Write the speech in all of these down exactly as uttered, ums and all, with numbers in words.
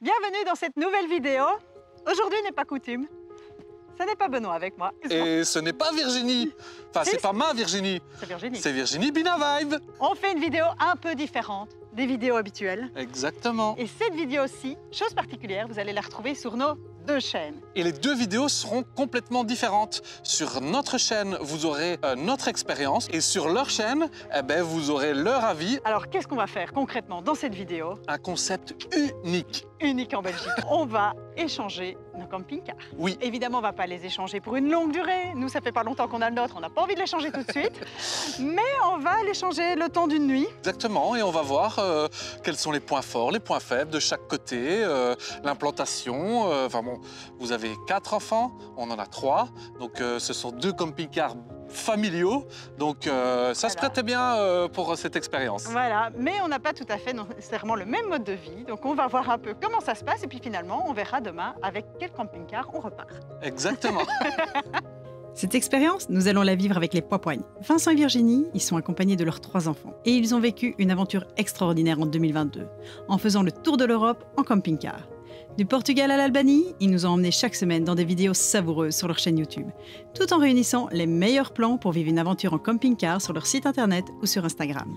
Bienvenue dans cette nouvelle vidéo. Aujourd'hui n'est pas coutume. Ce n'est pas Benoît avec moi. Et ce n'est pas Virginie. Enfin, c'est pas ma Virginie. C'est Virginie. C'est Virginie Binavibe. On fait une vidéo un peu différente des vidéos habituelles. Exactement. Et cette vidéo-ci, chose particulière, vous allez la retrouver sur nos deux chaînes. Et les deux vidéos seront complètement différentes. Sur notre chaîne, vous aurez euh, notre expérience. Et sur leur chaîne, eh ben, vous aurez leur avis. Alors, qu'est-ce qu'on va faire concrètement dans cette vidéo? Un concept unique. Unique en Belgique. On va échanger nos camping-cars. Oui. Évidemment, on ne va pas les échanger pour une longue durée. Nous, ça fait pas longtemps qu'on a le nôtre, on n'a pas envie de les changer tout de suite. Mais on va les changer le temps d'une nuit. Exactement, et on va voir euh, quels sont les points forts, les points faibles de chaque côté, euh, l'implantation. Euh, enfin bon, vous avez quatre enfants, on en a trois. Donc euh, ce sont deux camping-cars familiaux. Donc euh, ça voilà. se prêtait bien euh, pour cette expérience. Voilà, mais on n'a pas tout à fait nécessairement le même mode de vie. Donc on va voir un peu comment ça se passe et puis finalement, on verra demain avec quel camping-car on repart. Exactement. Cette expérience, nous allons la vivre avec les Poipoignes. Vincent et Virginie, ils sont accompagnés de leurs trois enfants. Et ils ont vécu une aventure extraordinaire en deux mille vingt-deux, en faisant le tour de l'Europe en camping-car. Du Portugal à l'Albanie, ils nous ont emmenés chaque semaine dans des vidéos savoureuses sur leur chaîne YouTube, tout en réunissant les meilleurs plans pour vivre une aventure en camping-car sur leur site internet ou sur Instagram.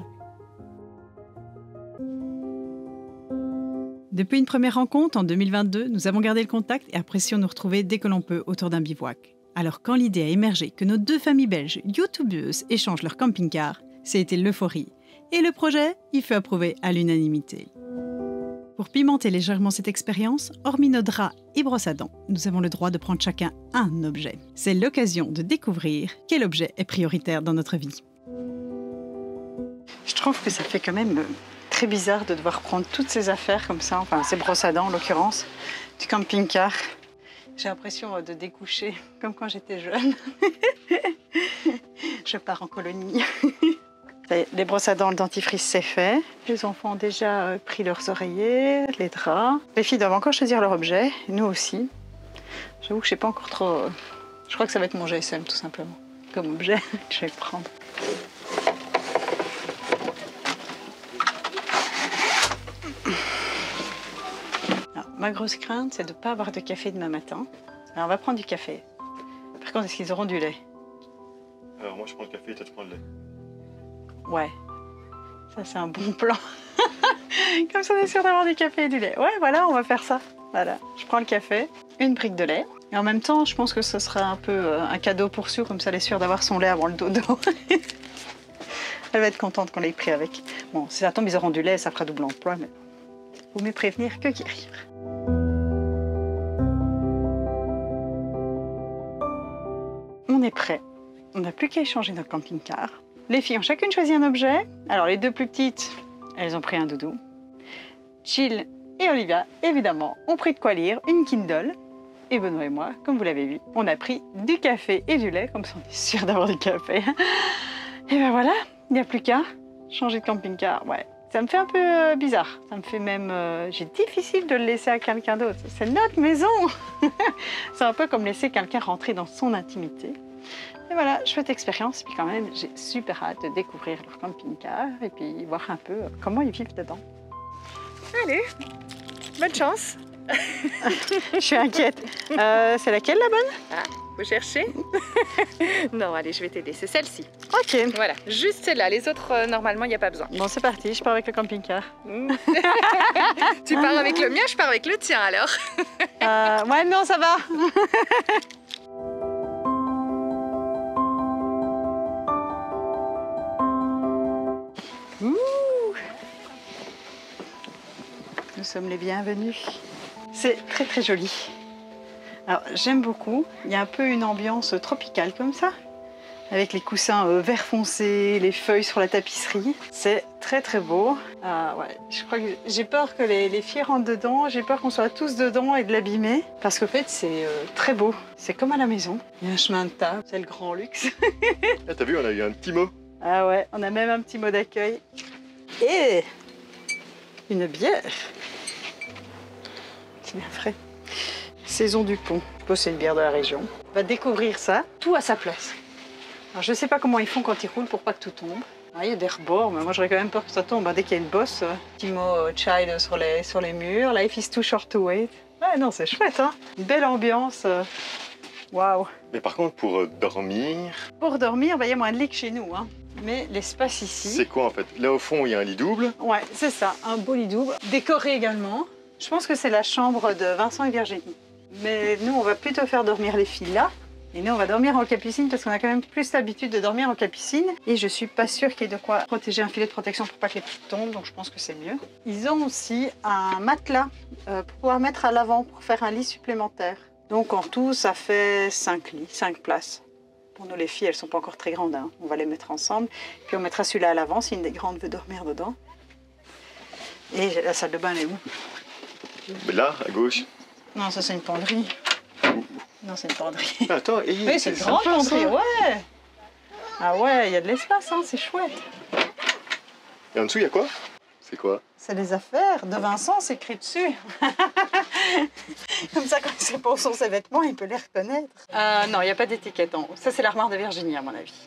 Depuis une première rencontre en deux mille vingt-deux, nous avons gardé le contact et apprécions nous retrouver dès que l'on peut autour d'un bivouac. Alors quand l'idée a émergé que nos deux familles belges youtubeuses échangent leur camping-car, c'était l'euphorie. Et le projet y fut approuvé à l'unanimité. Pour pimenter légèrement cette expérience, hormis nos draps et brosses à dents, nous avons le droit de prendre chacun un objet. C'est l'occasion de découvrir quel objet est prioritaire dans notre vie. Je trouve que ça fait quand même très bizarre de devoir prendre toutes ces affaires comme ça, enfin ces brosses à dents en l'occurrence, du camping-car. J'ai l'impression de découcher, comme quand j'étais jeune. Je pars en colonie. Les brosses à dents, le dentifrice, c'est fait. Les enfants ont déjà pris leurs oreillers, les draps. Les filles doivent encore choisir leur objet, nous aussi. J'avoue que je sais pas encore trop... Je crois que ça va être mon G S M, tout simplement, comme objet. Je vais le prendre. Alors, ma grosse crainte, c'est de ne pas avoir de café demain matin. Alors, on va prendre du café. Par contre, est-ce qu'ils auront du lait? Alors moi, je prends le café et toi, tu prends le lait. Ouais, ça c'est un bon plan. Comme ça on est sûr d'avoir du café et du lait. Ouais, voilà, on va faire ça. Voilà, je prends le café, une brique de lait. Et en même temps, je pense que ce sera un peu euh, un cadeau pour Sue, comme ça elle est sûre d'avoir son lait avant le dodo. Elle va être contente qu'on l'ait pris avec. Bon, si ça tombe, ils auront du lait, ça fera double emploi, mais vaut mieux prévenir que guérir. On est prêt. On n'a plus qu'à échanger notre camping-car. Les filles ont chacune choisi un objet. Alors, les deux plus petites, elles ont pris un doudou. Jill et Olivia, évidemment, ont pris de quoi lire, une Kindle. Et Benoît et moi, comme vous l'avez vu, on a pris du café et du lait, comme ça on est sûr d'avoir du café. Et ben voilà, il n'y a plus qu'à changer de camping-car. Ouais, ça me fait un peu bizarre. Ça me fait même... Euh, j'ai difficile de le laisser à quelqu'un d'autre. C'est notre maison. C'est un peu comme laisser quelqu'un rentrer dans son intimité. Et voilà, chouette expérience, puis quand même, j'ai super hâte de découvrir leur camping-car et puis voir un peu comment ils vivent dedans. Allez, bonne chance. Je suis inquiète. Euh, c'est laquelle la bonne? Ah, vous cherchez? Non, allez, je vais t'aider, c'est celle-ci. Ok. Voilà, juste celle-là, les autres, euh, normalement, il n'y a pas besoin. Bon, c'est parti, je pars avec le camping-car. Tu pars avec le mien, je pars avec le tien, alors. euh, Ouais, non, ça va. Nous sommes les bienvenus. C'est très très joli. Alors j'aime beaucoup. Il y a un peu une ambiance tropicale comme ça, avec les coussins euh, vert foncé, les feuilles sur la tapisserie. C'est très très beau. Ah, ouais. Je crois que j'ai peur que les, les filles rentrent dedans. J'ai peur qu'on soit tous dedans et de l'abîmer, parce qu'en fait c'est euh, très beau. C'est comme à la maison. Il y a un chemin de table. C'est le grand luxe. Ah, t'as vu, on a eu un petit mot. Ah ouais, on a même un petit mot d'accueil. Et une bière. C'est bien frais. Saison du Pont. Je suppose que c'est une bière de la région. On va découvrir ça, tout à sa place. Alors je ne sais pas comment ils font quand ils roulent pour pas que tout tombe. Ah, il y a des rebords, mais moi j'aurais quand même peur que ça tombe. Dès qu'il y a une bosse, euh, petit mot euh, child sur les, sur les murs. Life is too short to wait. Ouais, non, c'est chouette, hein. Une belle ambiance. euh, Waouh. Mais par contre, pour euh, dormir, Pour dormir, bah, il y a moins de lit que chez nous, hein. Mais l'espace ici. c'est quoi en fait? Là au fond, il y a un lit double. Ouais, c'est ça, un beau lit double. Décoré également. Je pense que c'est la chambre de Vincent et Virginie. Mais nous, on va plutôt faire dormir les filles là. Et nous, on va dormir en capucine parce qu'on a quand même plus l'habitude de dormir en capucine. Et je suis pas sûre qu'il y ait de quoi protéger un filet de protection pour pas que les petites tombent. Donc je pense que c'est mieux. Ils ont aussi un matelas euh, pour pouvoir mettre à l'avant pour faire un lit supplémentaire. Donc en tout, ça fait cinq lits, cinq places. Pour nous, les filles, elles sont pas encore très grandes. Hein. On va les mettre ensemble. Puis on mettra celui-là à l'avant si une des grandes veut dormir dedans. Et la salle de bain, elle est où? Mais là, à gauche. Non, ça c'est une penderie. Non, c'est une penderie. Ah, attends, et Oui, c'est une grande sympa, ça. penderie, ouais. Ah ouais, il y a de l'espace, hein, c'est chouette. Et en dessous, il y a quoi? C'est quoi? C'est les affaires de Vincent, c'est écrit dessus. Comme ça, quand il sait pas où sont ses vêtements, il peut les reconnaître. Euh, non, il n'y a pas d'étiquette en haut. Ça, c'est l'armoire de Virginie, à mon avis.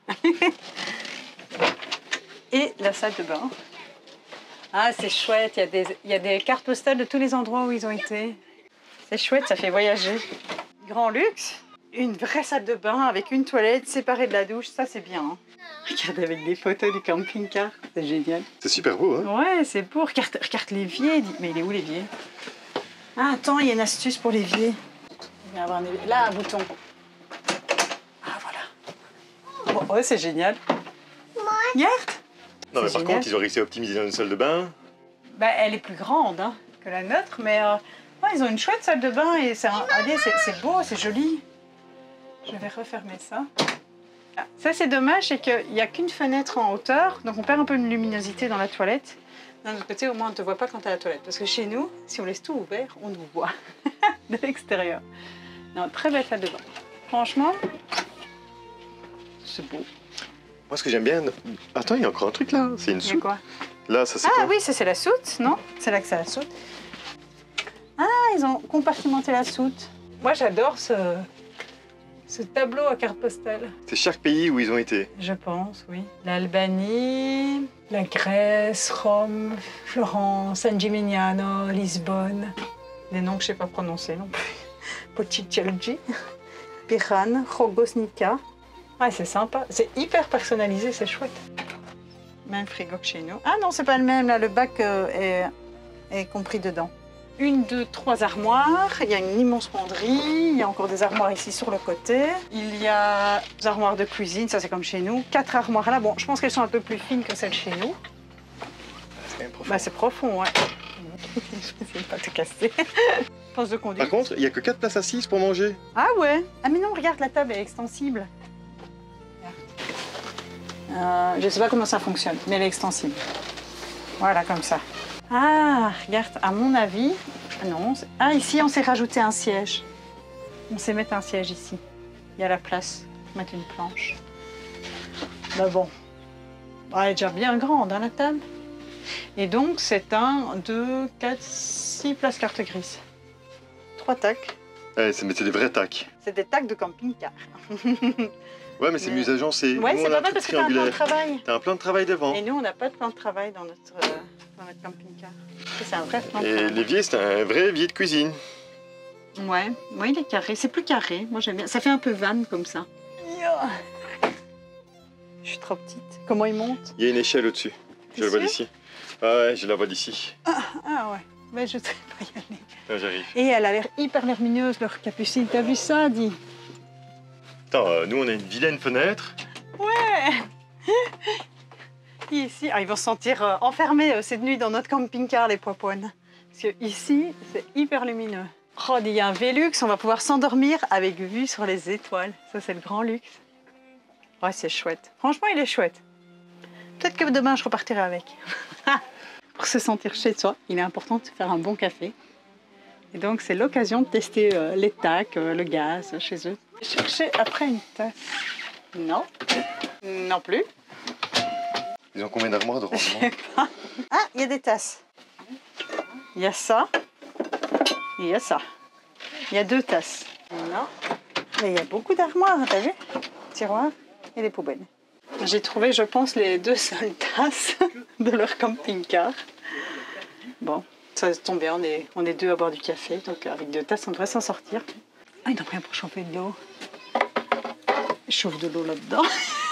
Et la salle de bain. Ah, c'est chouette, il y a des, il y a des cartes postales de tous les endroits où ils ont été. C'est chouette, ça fait voyager. Grand luxe. Une vraie salle de bain avec une toilette séparée de la douche, ça c'est bien. Hein. Regardez avec des photos du camping-car, c'est génial. C'est super beau, hein? Ouais, c'est beau. Regarde, regarde l'évier. dis- Mais il est où l'évier? Ah, attends, il y a une astuce pour l'évier. Il va y avoir un évier. Là, un bouton. Ah, voilà. Oh, ouais, c'est génial. Regarde. Non, mais C'est par génial. contre, ils ont réussi à optimiser dans une salle de bain. Bah, elle est plus grande hein, que la nôtre, mais euh, ouais, ils ont une chouette salle de bain et c'est un- allez, c'est c'est beau, c'est joli. Je vais refermer ça. Ah, ça, c'est dommage, c'est qu'il n'y a qu'une fenêtre en hauteur, donc on perd un peu de luminosité dans la toilette. D'un autre côté, au moins, on ne te voit pas quand tu es à la toilette. Parce que chez nous, si on laisse tout ouvert, on nous voit de l'extérieur. Non, très belle salle de bain. Franchement, c'est beau. Moi, ce que j'aime bien. Attends, il y a encore un truc là. C'est une Il y a soupe. quoi? Là, ça c'est Ah quoi? oui, ça c'est la soute, non? C'est là que c'est la soute. Ah, ils ont compartimenté la soute. Moi, j'adore ce, ce tableau à carte postale. C'est chaque pays où ils ont été. Je pense, oui. L'Albanie, la Grèce, Rome, Florence, San Gimignano, Lisbonne. Des noms que je ne sais pas prononcer non plus. Pocicalgi, Piran, Rogosnica. Ouais, c'est sympa. C'est hyper personnalisé, c'est chouette. Même frigo que chez nous. Ah non, c'est pas le même. Là, le bac euh, est, est compris dedans. Une, deux, trois armoires. Il y a une immense penderie. Il y a encore des armoires ici sur le côté. Il y a des armoires de cuisine, ça c'est comme chez nous. Quatre armoires là. Bon, je pense qu'elles sont un peu plus fines que celles chez nous. C'est quand même profond. Bah, c'est profond, ouais. Je vais essayer de pas te casser. Pense de conduite. Par contre, il n'y a que quatre places assises pour manger. Ah ouais. Ah mais non, regarde, la table est extensible. Euh, je sais pas comment ça fonctionne, mais elle est extensible. Voilà, comme ça. Ah, regarde, à mon avis... Non, c'est- ah, ici, on s'est rajouté un siège. On sait mettre un siège ici. Il y a la place pour mettre une planche. Bah bon. Ah, elle est déjà bien grande, hein, la table. Et donc, c'est un, deux, quatre, six places carte grise. Trois tacs. Ouais, c'est mais c'est des vrais tacs. C'est des tacs de camping-car. Ouais, mais c'est Mais- mieux agencé. Ouais, Nous, c'est on a pas un mal truc parce que t'as un plan de triangulaire. travail. T'as un plan de travail devant. Et nous, on n'a pas de plan de travail dans notre, euh, dans notre camping-car. Ça, c'est un vrai plan de Et travail. l'évier, c'est un vrai évier de cuisine. Ouais, ouais, il est carré. C'est plus carré. Moi, j'aime bien. Ça fait un peu van comme ça. Je suis trop petite. Comment il monte? Il y a une échelle au-dessus. Je T'es le vois sûr? d'ici. Ah ouais, je la vois d'ici. Ah ouais. Mais je ne sais pas y aller. Là, j'arrive. Et elle a l'air hyper lumineuse, leur capucine. T'as vu ça, dit? Attends, euh, nous, on a une vilaine fenêtre. Ouais. Et ici, ah, ils vont se sentir euh, enfermés euh, cette nuit dans notre camping-car, les poipoines. Parce que ici, c'est hyper lumineux. Oh, il y a un Velux, on va pouvoir s'endormir avec vue sur les étoiles. Ça, c'est le grand luxe. Ouais, c'est chouette. Franchement, il est chouette. Peut-être que demain, je repartirai avec. Pour se sentir chez soi, il est important de se faire un bon café. Et donc, c'est l'occasion de tester euh, les tacs, euh, le gaz chez eux. Chercher après une tasse. Non. Non plus. Ils ont combien d'armoires de rangement? Ah, il y a des tasses. Il y a ça. Et il y a ça. Il y a deux tasses. Non. Mais il y a beaucoup d'armoires, t'as vu? Tiroirs et des poubelles. J'ai trouvé, je pense, les deux seules tasses de leur camping-car. Bon, ça tombe bien, on est, on est deux à boire du café, donc avec deux tasses, on devrait s'en sortir. Ah, ils n'ont rien pour chauffer de l'eau. Ils chauffent de l'eau là-dedans.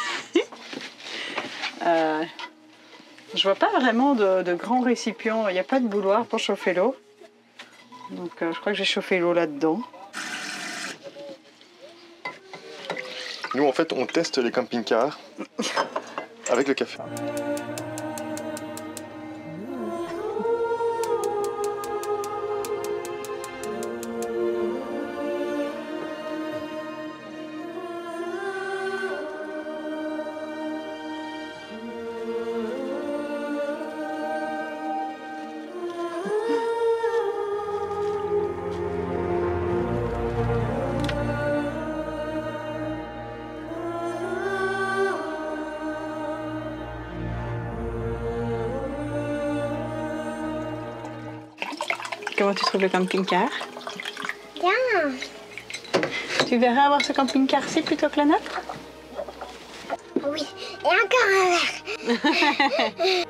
euh, je vois pas vraiment de, de grands récipients, il n'y a pas de bouilloire pour chauffer l'eau. Donc euh, je crois que j'ai chauffé l'eau là-dedans. Nous, en fait, on teste les camping-cars avec le café. Comment tu trouves le camping-car? Bien. Tu verrais avoir ce camping-car-ci plutôt que le nôtre? Oui, et encore un verre.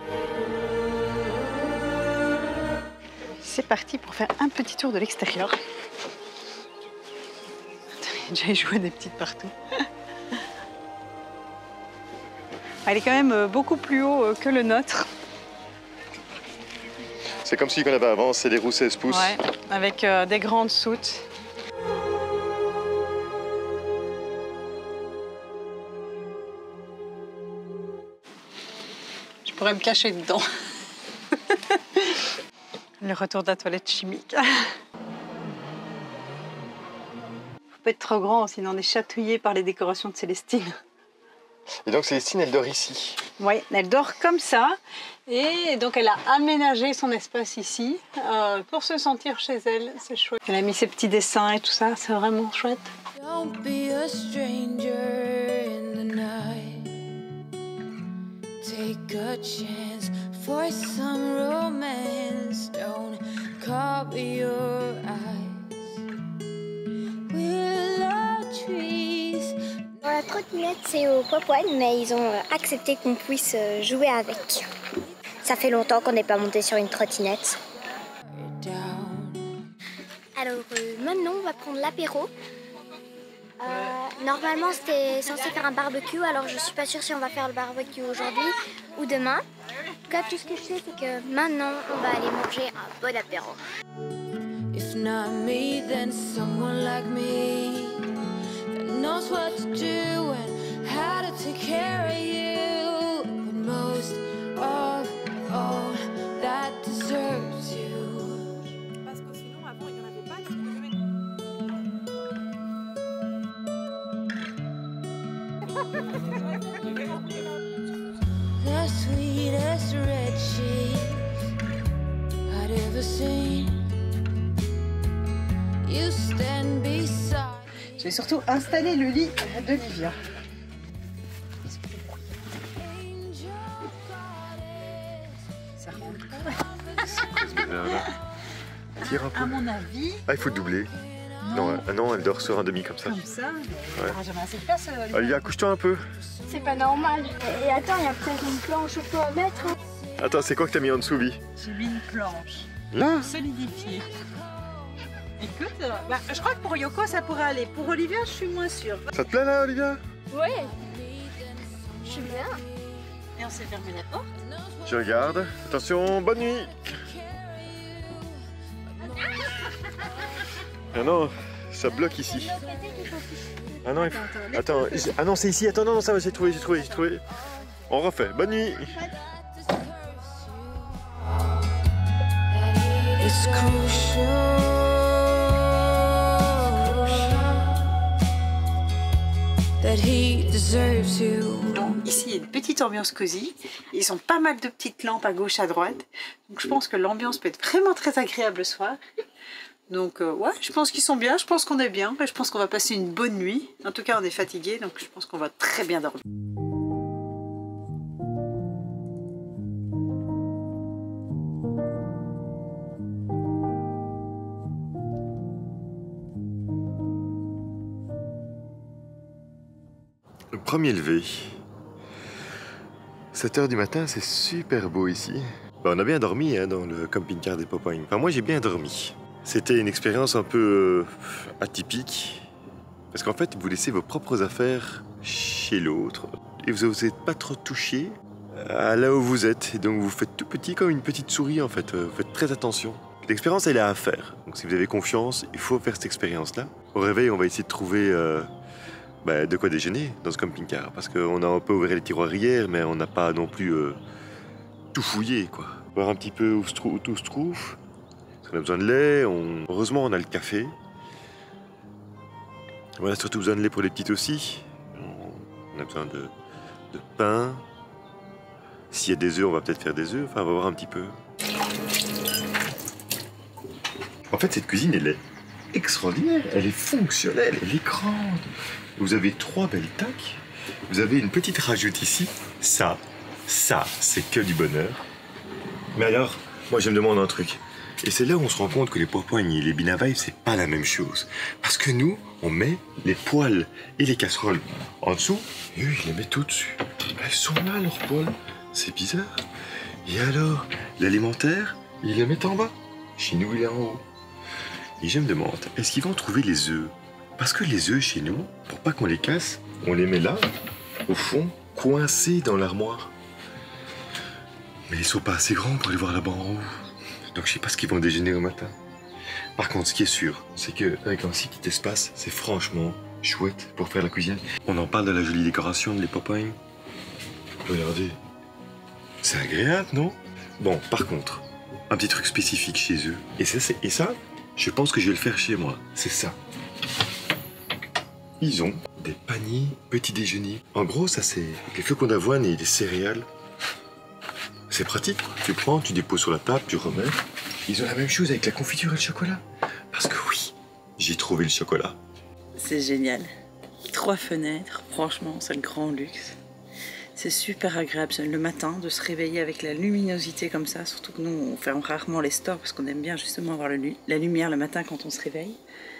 C'est parti pour faire un petit tour de l'extérieur. J'ai joué des petites partout. Elle est quand même beaucoup plus haut que le nôtre. C'est comme celui qu'on avait avant, c'est des roues seize pouces. Ouais, avec euh, des grandes soutes. Je pourrais me cacher dedans. Le retour de la toilette chimique. Faut pas être trop grand, sinon on est chatouillé par les décorations de Célestine. Et donc Célestine, elle dort ici. Oui, elle dort comme ça. Et donc elle a aménagé son espace ici euh, pour se sentir chez elle. C'est chouette. Elle a mis ses petits dessins et tout ça, c'est vraiment chouette. Don't be a stranger in the night. Take a chance for some romance. Don't cover your eyes. Willow trees. La trottinette, c'est au Popoine, mais ils ont accepté qu'on puisse jouer avec. Ça fait longtemps qu'on n'est pas monté sur une trottinette. Alors euh, maintenant, on va prendre l'apéro. Euh, normalement, c'était censé faire un barbecue, alors je suis pas sûre si on va faire le barbecue aujourd'hui ou demain. En tout cas, tout ce que je sais, c'est que maintenant, on va aller manger un bon apéro. If not me, then someone like me that knows what to do and how to take care of you. But most of all, that deserves you. Parce que sinon, avant, il n'y en avait pas. The sweetest red cheese I'd ever seen. You stand beside. J'ai surtout installé le lit d'Olivia. Ça rentre pas. Tire un peu. À mon avis, Ah, il faut doubler. Non, euh, non, elle dort sur un demi comme ça. comme ça, il n'y aura jamais assez de place. euh, Olivia. Olivia, couche-toi un peu. C'est pas normal. Et attends, il y a peut-être une planche ou quoi à mettre. Attends, c'est quoi que t'as mis en dessous, Vi? J'ai mis une planche Là? solidifiée. Écoute, euh, bah, je crois que pour Yoko, ça pourrait aller. Pour Olivia, je suis moins sûre. Ça te plaît là, Olivia? Oui. Je suis bien. Et on s'est fermé la porte. Je regarde. Attention, bonne nuit. Ah non, ça bloque ici. Ah non, il faut... Attends, j'ai- ah non, c'est ici. Attends, non, non, ça va, j'ai trouvé, j'ai trouvé, j'ai trouvé. On refait. Bonne nuit. It's crucial that he deserves you. Donc ici, il y a une petite ambiance cosy. Ils ont pas mal de petites lampes à gauche, à droite. Donc je pense que l'ambiance peut être vraiment très agréable le soir. Donc euh, ouais, je pense qu'ils sont bien, je pense qu'on est bien. Et je pense qu'on va passer une bonne nuit. En tout cas, on est fatigué, donc je pense qu'on va très bien dormir. Le premier lever. sept heures du matin, c'est super beau ici. Ben, on a bien dormi hein, dans le camping-car des Popagnes. Enfin, moi, j'ai bien dormi. C'était une expérience un peu euh, atypique. Parce qu'en fait, vous laissez vos propres affaires chez l'autre. Et vous n'osez pas trop toucher à là où vous êtes. Et donc, vous faites tout petit comme une petite souris, en fait. Vous faites très attention. L'expérience, elle est à faire. Donc, si vous avez confiance, il faut faire cette expérience-là. Au réveil, on va essayer de trouver euh, bah, de quoi déjeuner dans ce camping-car. Parce qu'on a un peu ouvert les tiroirs hier, mais on n'a pas non plus euh, tout fouillé, quoi. Voir un petit peu où, se trou- où tout se trouve. Parce qu'on a besoin de lait. On... Heureusement, on a le café. On a surtout besoin de lait pour les petites aussi. On a besoin de, de pain. S'il y a des œufs, on va peut-être faire des œufs. Enfin, on va voir un petit peu. En fait, cette cuisine, elle est extraordinaire. Elle est fonctionnelle. Elle est grande. Vous avez trois belles tacs. Vous avez une petite rajoute ici. Ça, ça, c'est que du bonheur. Mais alors, moi, je me demande un truc. Et c'est là où on se rend compte que les Popagnes et les Binavives, c'est pas la même chose. Parce que nous, on met les poêles et les casseroles en dessous, et eux, ils les mettent au-dessus. Elles sont là, leurs poêles. C'est bizarre. Et alors, l'alimentaire, ils les mettent en bas. Chez nous, il est en haut. Et je me demande, est-ce qu'ils vont trouver les œufs? Parce que les œufs, chez nous, pour pas qu'on les casse, on les met là, au fond, coincés dans l'armoire. Mais ils sont pas assez grands pour les voir là-bas en haut. Donc je sais pas ce qu'ils vont déjeuner au matin. Par contre, ce qui est sûr, c'est qu'avec un si petit espace, c'est franchement chouette pour faire la cuisine. On en parle de la jolie décoration de les Popagnes. Regardez. C'est agréable, non? Bon, par contre, un petit truc spécifique chez eux. Et ça, c'est, et ça, je pense que je vais le faire chez moi. C'est ça. Ils ont des paniers petit déjeuner. En gros, ça c'est les flocons d'avoine et des céréales. C'est pratique. Tu prends, tu déposes sur la table, tu remets. Ils ont la même chose avec la confiture et le chocolat. Parce que oui, j'ai trouvé le chocolat. C'est génial. Trois fenêtres, franchement, c'est le grand luxe. C'est super agréable le matin de se réveiller avec la luminosité comme ça. Surtout que nous, on ferme rarement les stores parce qu'on aime bien justement avoir le, la lumière le matin quand on se réveille.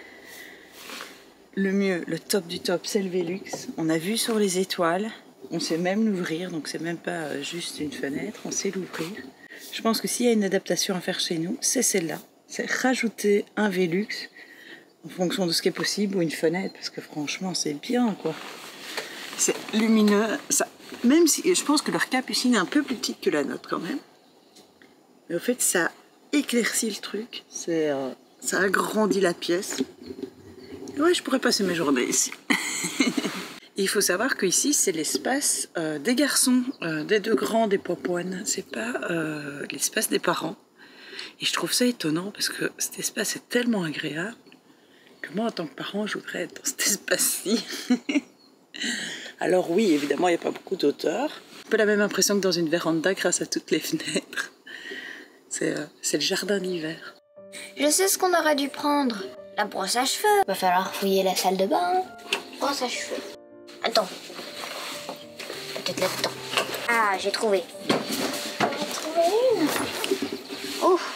Le mieux, le top du top, c'est le Velux. On a vu sur les étoiles. On sait même l'ouvrir, donc c'est même pas juste une fenêtre, on sait l'ouvrir. Je pense que s'il y a une adaptation à faire chez nous, c'est celle-là. C'est rajouter un Velux en fonction de ce qui est possible ou une fenêtre, parce que franchement, c'est bien, quoi. C'est lumineux. Ça, même si je pense que leur capucine est un peu plus petite que la nôtre, quand même. Mais au fait, ça éclaircit le truc. C'est, euh, ça agrandit la pièce. Ouais, je pourrais passer mes journées ici. Il faut savoir qu'ici, c'est l'espace euh, des garçons, euh, des deux grands, des Popagnes. C'est pas euh, l'espace des parents. Et je trouve ça étonnant parce que cet espace est tellement agréable que moi, en tant que parent, je voudrais être dans cet espace-ci. Alors oui, évidemment, il n'y a pas beaucoup d'auteur. Un peu la même impression que dans une véranda grâce à toutes les fenêtres. C'est euh, c'est le jardin d'hiver. Je sais ce qu'on aurait dû prendre. La brosse à cheveux. Va falloir fouiller la salle de bain. Brosse à cheveux. Attends. Peut-être là-dedans. Ah, j'ai trouvé. J'en ai trouvé une. Ouf.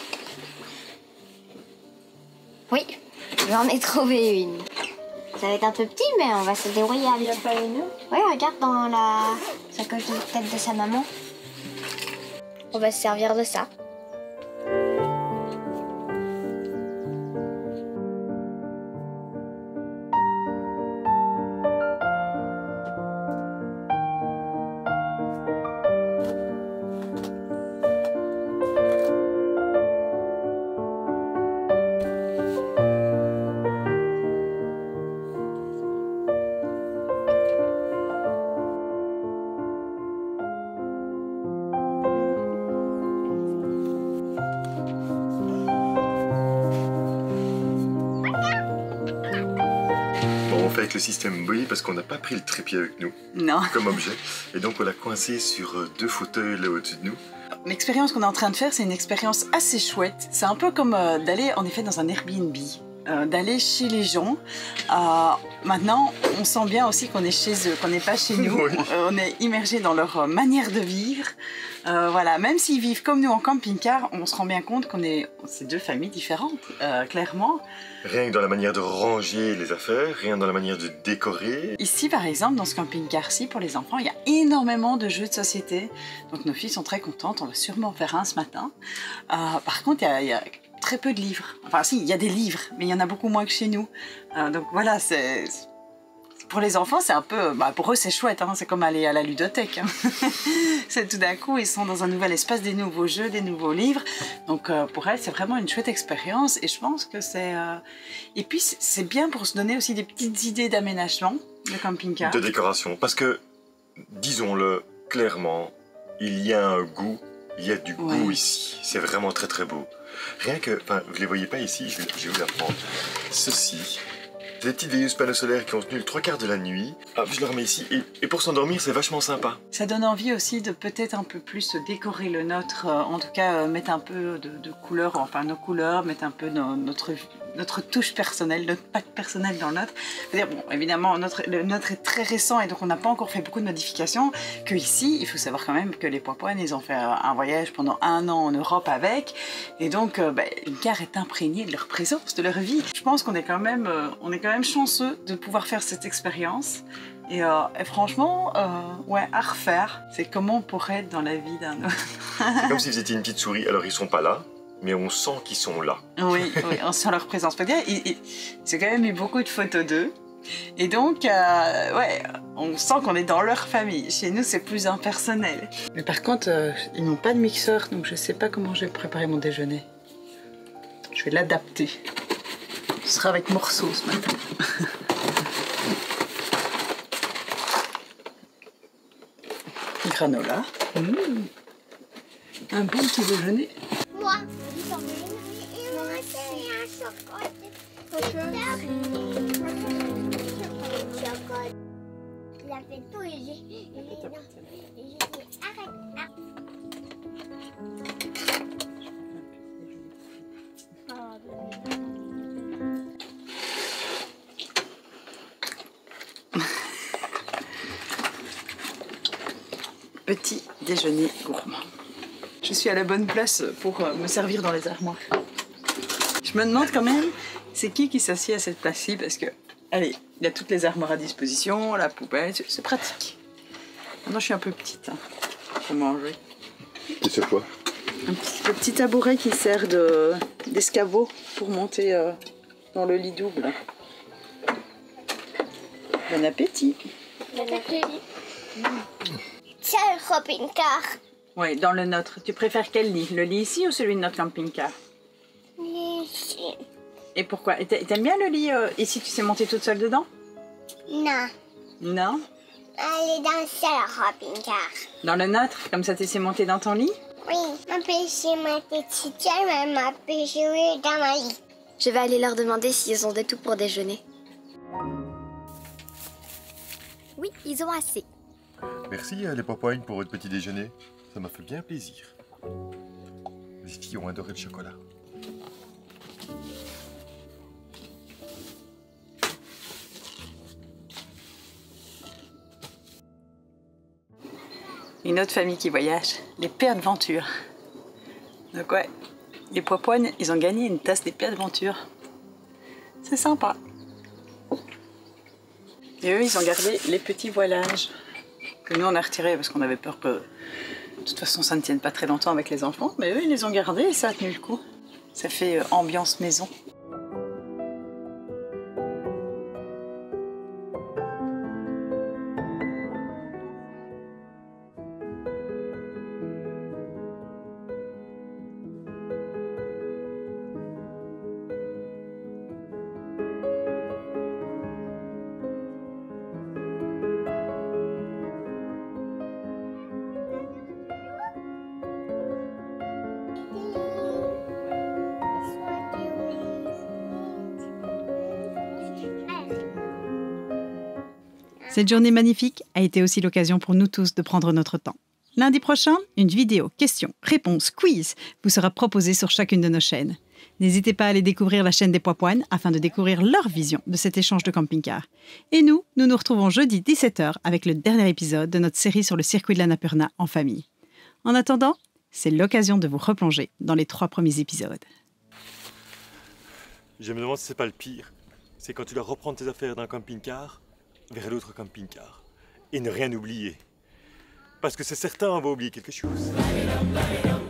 Oui, j'en ai trouvé une. Ça va être un peu petit, mais on va se débrouiller avec. Il n'y a pas une? Oui, regarde dans la sacoche de tête de sa maman. On va se servir de ça. Avec le système Bowie parce qu'on n'a pas pris le trépied avec nous Non. Comme objet et donc on l'a coincé sur deux fauteuils là au-dessus de nous. L'expérience qu'on est en train de faire, c'est une expérience assez chouette. C'est un peu comme euh, d'aller en effet dans un Airbnb. euh, d'aller chez les gens. Euh, maintenant, on sent bien aussi qu'on est chez eux, qu'on n'est pas chez nous. Oui. On, on est immergé dans leur euh, manière de vivre. Euh, voilà, même s'ils vivent comme nous en camping-car, on se rend bien compte qu'on est c'est deux familles différentes, euh, clairement. Rien que dans la manière de ranger les affaires, rien dans la manière de décorer. Ici, par exemple, dans ce camping-car-ci, pour les enfants, il y a énormément de jeux de société. Donc nos filles sont très contentes, on va sûrement en faire un ce matin. Euh, par contre, il y a, il y a très peu de livres. Enfin si, il y a des livres, mais il y en a beaucoup moins que chez nous. Euh, donc voilà, c'est... Pour les enfants, c'est un peu... Bah, pour eux, c'est chouette, hein, c'est comme aller à la ludothèque. Hein. C'est tout d'un coup, ils sont dans un nouvel espace, des nouveaux jeux, des nouveaux livres. Donc euh, pour elles, c'est vraiment une chouette expérience. Et je pense que c'est... Euh... Et puis, c'est bien pour se donner aussi des petites idées d'aménagement, le camping-car. De décoration. Parce que, disons-le clairement, il y a un goût, il y a du Ouais. goût ici. C'est vraiment très très beau. Rien que... Enfin, vous les voyez pas ici, je vais, je vais vous la prendre. Ceci... Des petites veilleuses panneaux solaires qui ont tenu le trois quarts de la nuit. Hop, je le remets ici. Et, et pour s'endormir, c'est vachement sympa. Ça donne envie aussi de peut-être un peu plus décorer le nôtre, euh, en tout cas euh, mettre un peu de, de couleurs, enfin nos couleurs, mettre un peu no- notre, notre touche personnelle, notre patte personnelle dans le nôtre. C'est-à-dire, bon, évidemment, notre, le nôtre est très récent et donc on n'a pas encore fait beaucoup de modifications. Que ici, il faut savoir quand même que les Poipoines, ils ont fait un voyage pendant un an en Europe avec. Et donc, euh, bah, une carte est imprégnée de leur présence, de leur vie. Je pense qu'on est quand même, euh, on est quand même chanceux de pouvoir faire cette expérience. Et, euh, et franchement, euh, ouais, à refaire, c'est comment on pourrait être dans la vie d'un autre. C'est comme si vous étiez une petite souris. Alors, ils sont pas là, mais on sent qu'ils sont là. Oui, oui, on sent leur présence. Faut dire, il- il- c'est quand même eu beaucoup de photos d'eux. Et donc, euh, ouais, on sent qu'on est dans leur famille. Chez nous, c'est plus impersonnel. Mais par contre, euh, ils n'ont pas de mixeur, donc je sais pas comment je vais préparer mon déjeuner. Je vais l'adapter. Ce sera avec morceaux ce matin. Granola. Mmh. Un bon petit déjeuner. Moi, moi, c'est un chocolat. Chocolat. Il a fait tout et j'ai et j'ai et j'ai dit arrête. arrête. Petit déjeuner gourmand. Je suis à la bonne place pour euh, me servir dans les armoires. Je me demande quand même, c'est qui qui s'assied à cette place-ci parce que, allez, il y a toutes les armoires à disposition, la poubelle, c'est c'est pratique. Maintenant, je suis un peu petite hein, pour manger. Et c'est quoi? Un petit, le petit tabouret qui sert de- d'escabeau pour monter euh, dans le lit double. Bon appétit. C'est un camping-car. Oui, dans le nôtre. Tu préfères quel lit? Le lit ici ou celui de notre camping-car? Ici. Et pourquoi? Et t'a- T'aimes bien le lit euh, ici? Tu sais monter toute seule dedans? Non. Non? Elle est dans le seul camping-car. Dans le nôtre? Comme ça, tu sais monter dans ton lit? Oui, ma péché ma petite mais ma péché dans ma lit. Je vais aller leur demander s'ils ont de tout pour déjeuner. Oui, ils ont assez. Merci les Poipoines pour votre petit déjeuner. Ça m'a fait bien plaisir. Les filles ont adoré le chocolat. Une autre famille qui voyage, les Pères de Venture. Donc ouais, les Poipoines, ils ont gagné une tasse des Pères de Venture. C'est sympa. Et eux, ils ont gardé les petits voilages que nous, on a retirés parce qu'on avait peur que, de toute façon, ça ne tienne pas très longtemps avec les enfants. Mais eux, ils les ont gardés et ça a tenu le coup. Ça fait euh, ambiance maison. Cette journée magnifique a été aussi l'occasion pour nous tous de prendre notre temps. Lundi prochain, une vidéo, question, réponse, quiz vous sera proposée sur chacune de nos chaînes. N'hésitez pas à aller découvrir la chaîne des Poipoines afin de découvrir leur vision de cet échange de camping-car. Et nous, nous nous retrouvons jeudi dix-sept heures avec le dernier épisode de notre série sur le circuit de l'Annapurna en famille. En attendant, c'est l'occasion de vous replonger dans les trois premiers épisodes. Je me demande si c'est pas le pire. C'est quand tu dois reprendre tes affaires d'un camping-car vers l'autre camping-car. Et ne rien oublier. Parce que c'est certain, on va oublier quelque chose.